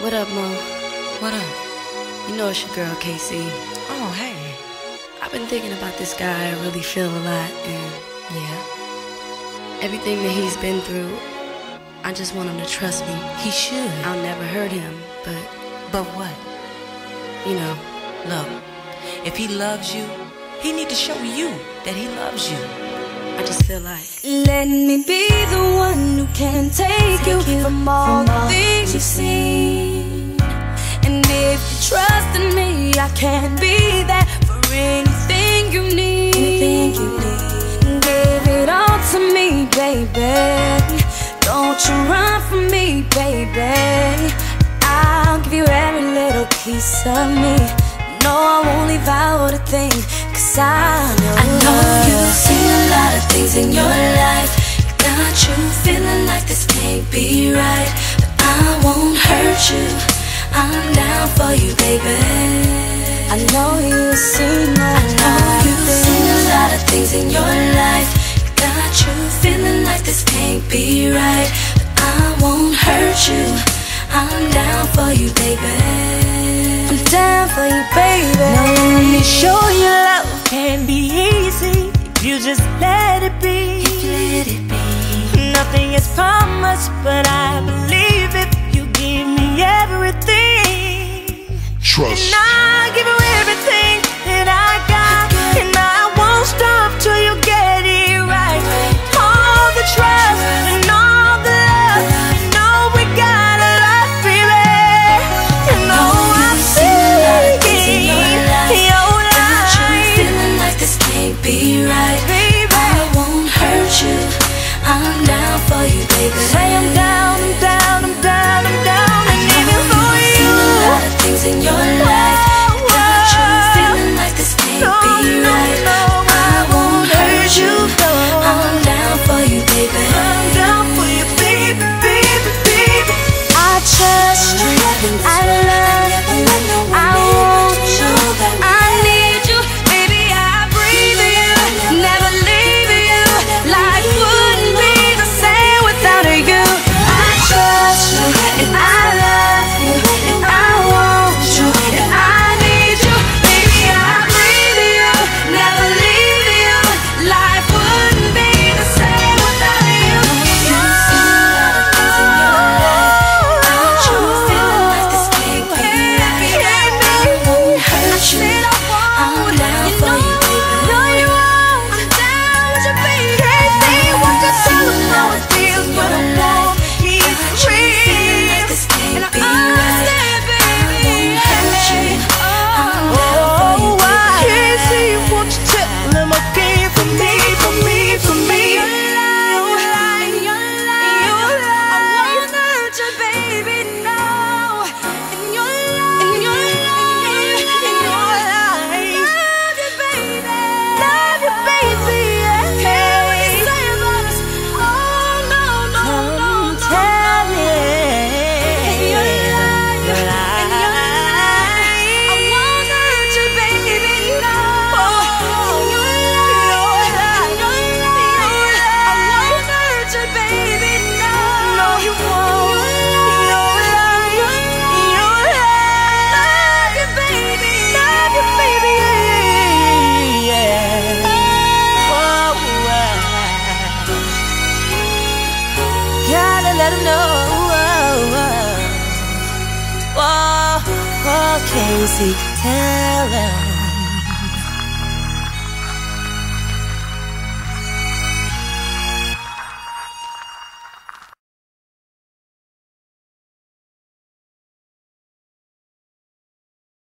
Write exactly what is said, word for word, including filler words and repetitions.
What up, Mo? What up? You know it's your girl, K C. Oh, hey. I've been thinking about this guy I really feel a lot, and Yeah? everything that he's been through, I just want him to trust me. He should. I'll never hurt him, but, But what? you know, Look, if he loves you, he need to show you that he loves you. I just feel like let me be the one who can take, take you, you from all from the all things you've seen. And if you trust in me, I can be there for anything you need. Anything you need. Give it all to me, baby. Don't you run from me, baby. I'll give you every little piece of me. No, I won't leave out a thing, cause I know, I know you've seen a lot of things in your life. It got you feeling like this can't be right, but I won't hurt you. I'm down for you, baby. I know you've seen a I know you've seen a lot of things in your life. It got you feeling like this can't be right, but I won't hurt you. I'm down for you, baby. I'm down for you, baby. Now let me show you love can be easy if you just let it be. Let it be. Nothing is promised, but I believe if you give me everything. Trust. And I give you everything that I got, and I won't stop till you get it right. All the trust and all the love, you know we got a lot, baby. You know I'm seeing your life. Feeling like this can't be right, baby. I won't hurt you. I'm down for you, baby. Say I'm down, I'm down, I'm down, I'm down, and even for you. A lot of things in your life got you feeling like this can't be right. I won't hurt you. I'm down for you, baby. I'm down for you, baby, baby, baby. I trust you, I love you, I want you, I need you, baby, I breathe you, never leave you. Life wouldn't be the same without you. I trust you, and I love you, and I want you, and I need you, baby, I breathe you, never leave you. Life wouldn't be the same without you. You've seen a lot of things in your life, got you feeling like this can't be right. I won't hurt you. I'm down for you, baby. No, you won't. I'm down with you, baby. Can't say what you tell them how it feels, but I won't keep real. This can't be right. I won't hurt you. I'm down for you, Oh, I baby. can't see what you tell them again. For me, for me, for me. Gotta let 'em know. Oh, oh, Casey, tell 'em.